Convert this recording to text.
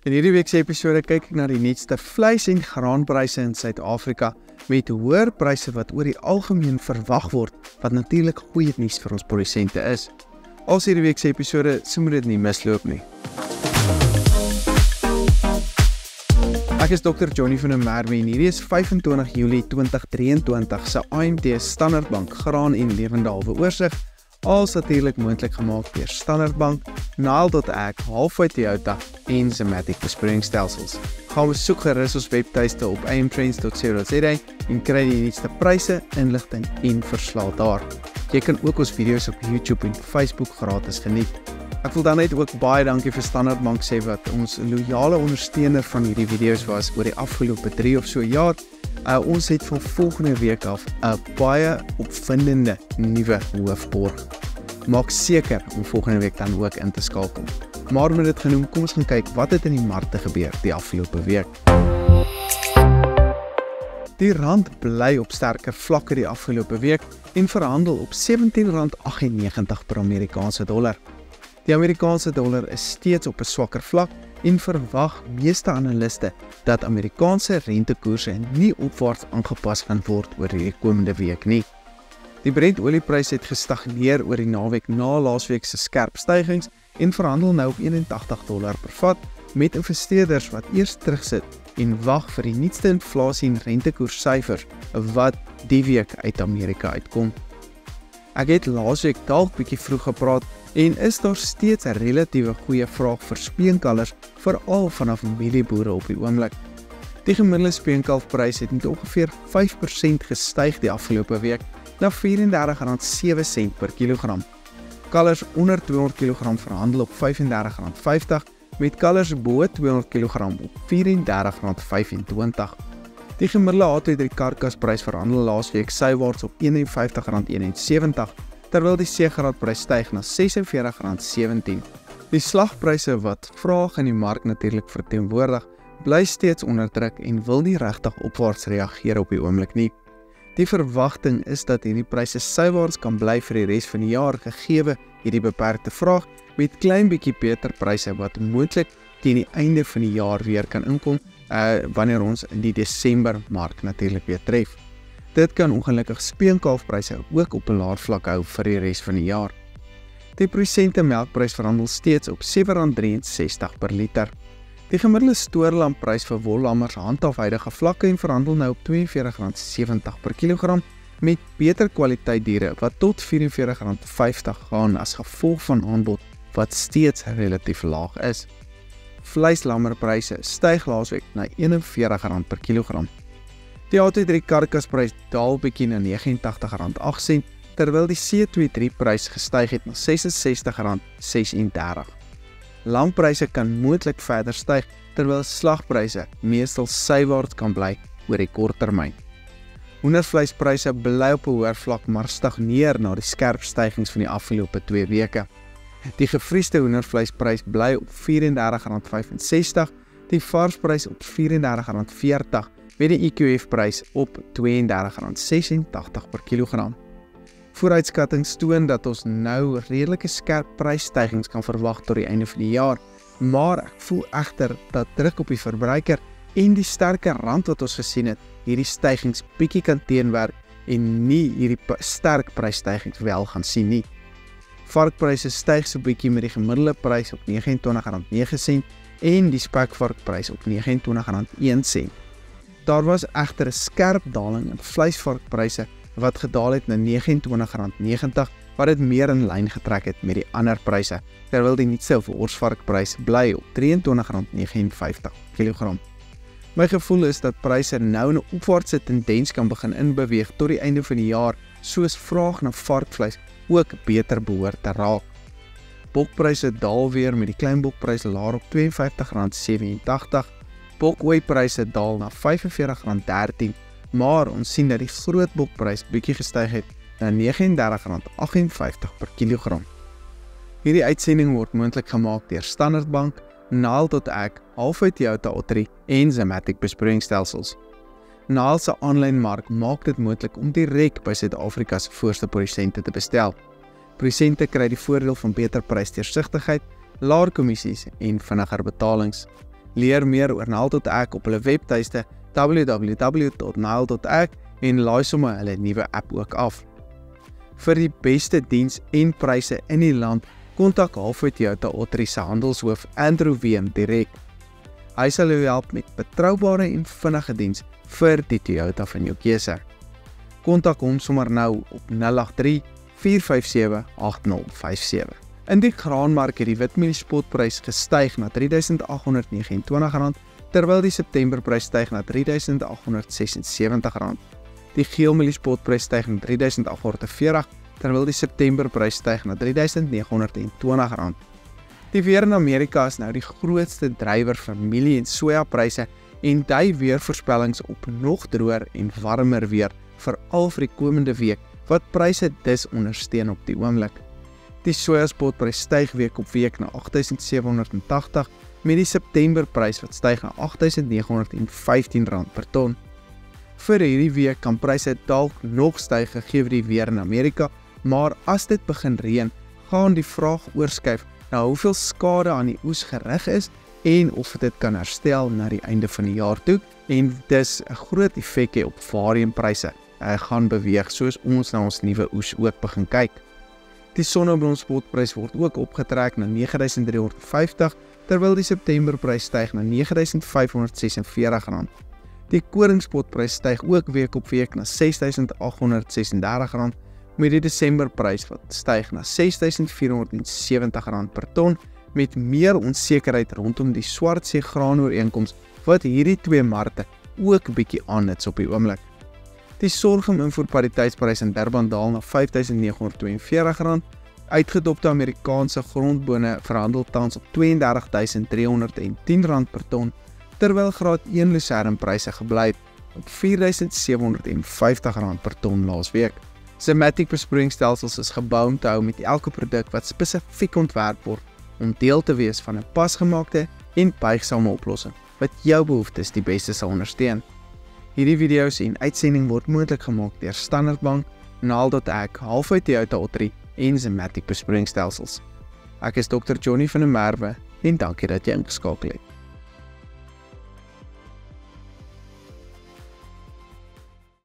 In hierdie week se episode kyk ek na die nuutste vleis en graanpryse in Suid-Afrika met hoërpryse wat oor die algemeen verwag word, wat natuurlik goeie nuus vir ons produsente is. Als hierdie week se episode, so moet dit nie misloop nie. Ek is Dr. Johnny van der Merwe en hierdie is 25 Julie 2023 se AMT Standard Bank graan en lewende halwe oorsig, als natuurlik moontlik gemaak deur Standard Bank, Nile.ag, Toyota en Zimmatic besproeiingsstelsels. Gaan besoek gerus ons webtuiste op amtrends.co.za en kry die nuutste pryse, inligting en verslae daar. Jy kan ook ons video's op YouTube en Facebook gratis geniet. Ek wil dan net ook baie dankie vir Standard Bank sê wat ons loyale ondersteuner van hierdie video's was oor die afgelope 3 of so jaar. Ons het van volgende week af 'n baie opwindende nuwe hoofborg. Maak seker om volgende week dan ook in te skakel. Maar met dit genoem, kom ons gaan kyk wat het in die markte gebeur die afgelope week. Die rand bly op sterker vlakke die afgelope week en verhandel op R17.98 per Amerikaanse dollar. Die Amerikaanse dollar is steeds op 'n swakker vlak en verwag meeste analiste dat Amerikaanse rentekoerse nie opwaarts aangepas gaan word oor die komende week nie. Die Brent olieprys het gestagneer oor die naweek na laasweek se skerp stygings en verhandel nou op $81 per vat met investeerders wat eers terugsit en wag vir die nuutste inflasie en rentekoerssyfers wat die week uit Amerika uitkom. Ek het laasweek dalk bietjie vroeg gepraat en is daar steeds 'n relatiewe goeie vraag vir speenkalvers, veral vanaf mielieboere op die oomblik. Die gemiddelde speenkalfprys het met ongeveer 5% gestyg die afgelope week na R34.07 per kilogram. Kalvers onder 200 kg verhandel op R35.50 met kalvers bo 200 kg op R34.25. Die gemiddelde Ottery karkasprys verhandel laasweek sywaarts op R51.71 terwyl die C-graadprys styg na R46.17. Die slagpryse wat vraag in die mark natuurlik verteenwoordig, bly steeds onder druk en wil nie regtig opwaarts reageer op die oomblik nie. Die verwagting is dat hierdie pryse sywaarts kan bly vir die res van die jaar gegeewe hierdie beperkte vraag met klein bietjie beter pryse wat moontlik teen die einde van die jaar weer kan inkom wanneer ons in die Desember mark natuurlik weer tref. Dit kan ongelukkig speenkalfpryse ook op 'n laer vlak hou vir die res van die jaar. Die prosente melkprys verhandel steeds op R7.63 per liter. Die gemiddelde stoorlamprys vir wollammers handhaaf huidige vlakke en verhandel nou op R42.70 per kilogram met beter kwaliteit diere wat tot R44.50 gaan as gevolg van aanbod wat steeds relatief laag is. Vleislammerpryse styg laasweek na R41 per kilogram. Die Ottery karkasprys daal bietjie na R89.08 terwyl die C23 prys gestyg het na R66.36. Lampryse kan moontlik verder styg terwyl slagpryse meestal sywaarts kan bly oor die kort termyn. Hoendervleispryse bly op 'n hoër vlak maar stagneer na die skerp stygings van die afgelope 2 weke. Die gevriesde hoendervleisprys bly op R34.65, die varsprys op R34.40 met die EQF-prys op R32.86 per kilogram. Vooruitskattings toon dat ons nou redelike skerp prysstygings kan verwag tot die einde van die jaar, maar ek voel egter dat druk op die verbruiker en die sterke rand wat ons gesien het, hierdie stygings bietjie kan teenwerk en nie hierdie sterk prysstygings wel gaan sien nie. Varkpryse styg so bietjie met die gemiddelde prys op R29.09 en die spekvarkprys op R29.01. Daar was egter 'n skerp daling in vleisvarkpryse wat gedaal het na R29.90 wat dit meer in lyn getrek het met die ander pryse, terwyl die nuutste worsvarkprys bly op R23.59 kilogram. My gevoel is dat pryse nou 'n opwaartse tendens kan begin inbeweeg tot die einde van die jaar, soos vraag na varkvleis ook beter behoort te raak. Bokpryse daal weer met die kleinbokprys laer op R52.87, bokoeipryse daal na R45.13, maar ons sien dat die grootbokprys bietjie gestyg het na R39.58 per kilogram. Hierdie uitsending word moontlik gemaak deur Standard Bank, Nile.ag, Toyota, Ottery en Zimmatic besproeiingsstelsels. Nile se aanlyn mark maak dit moontlik om direk by Suid-Afrika se voorste produsente te bestel. Produsente kry die voordeel van beter prysdeursigtigheid, laer kommissies en vinniger betalings. Leer meer oor Nile.ag op hulle webtuiste www.nile.ag en laai sommer hulle nuwe app ook af. Vir die beste diens en pryse in die land, kontak Halfway Toyota Ottery se handelshoof Andrew VM direk. Hy sal jou help met betroubare en vinnige diens vir die Toyota van jou keuse. Kontak hom sommer nou op 083 457 8057. In die graanmark het die witmieliespotprys gestyg na R3.829, terwyl die Septemberprys styg na R3.876. Die geelmieliespotprys styg na R3.840, terwyl die Septemberprys styg na R3.920. Die weer in Amerika is nou die grootste drywer vir mielie en sojapryse en dui weervoorspellings op nog droër en warmer weer, veral vir die komende week, wat pryse dus ondersteun op die oomblik. Die sojaspotprys styg week op week na R8.780, met die Septemberprys wat styg na R8.915 per ton. Vir hierdie week kan pryse dalk nog styg gegee die weer in Amerika, maar as dit begin reën, gaan die vraag oorskuif na hoeveel skade aan die oes gerig is en of dit kan herstel na die einde van die jaar toe, en dis 'n groot effek hê op waarheen pryse gaan beweeg soos ons na ons nuwe oes ook begin kyk. Die sonneblomspotprys word ook opgetrek na R9.350, terwyl die Septemberprys styg na R9.546. Die koringspotprys styg ook week op week na R6.836, met die Desemberprys wat styg na R6.470 per ton, met meer onsekerheid rondom die Swartsee graanooreenkoms wat hierdie twee markte ook bietjie aanhits op die oomblik. Die sorghum-invoerpariteitsprys in Durban daal na R5.942, uitgedopte Amerikaanse grondbone verhandel tans op R32.310 per ton, terwyl graad 1 lucernpryse gebly het op R4.750 per ton laasweek. Zimmatic besproeiingsstelsels is gebou om te hou met elke produk wat spesifiek ontwerp word om deel te wees van 'n pasgemaakte en buigsame oplossing wat jou behoeftes die beste sal ondersteun. Hierdie video's en uitsending word moontlik gemaak deur Standard Bank, Nile.ag, Halfway Toyota Ottery en Zimmatic besproeiingsstelsels. Ek is Dr. Johnny van der Merwe en dankie dat jy ingeskakel het.